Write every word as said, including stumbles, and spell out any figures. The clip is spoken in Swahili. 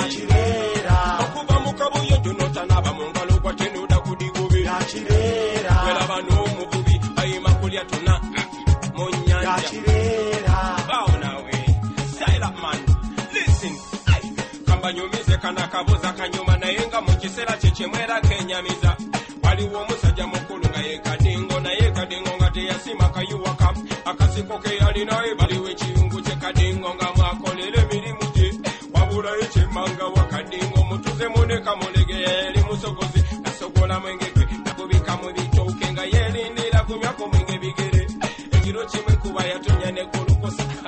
yakirera okuba mukabuye tunota naba mungalo kwa tenuda kudigube yakirera wela bano mububi ayima kulya tuna munyanja yakirera bao nawe silent man listen kamba nyumize kana kabuza kanyuma nayenga mu kisera kyekimwera kenyamiza waliwo omusajja mukulu nga yekadingo naye kadingo nga teyasima kayuwaka akasiko ke yalinaye baliwo ekiyungu kyekadingo nga mwakolera emirimu gye wabula ekyemmanga wakadingo mutuze muneka mulegera yali musogozi nasogola mwenge gwe nakubika mu bitooke nga yeerindira kunywa ku mwenge bigere ekiro kimwe kuba yatonya ne kulukosa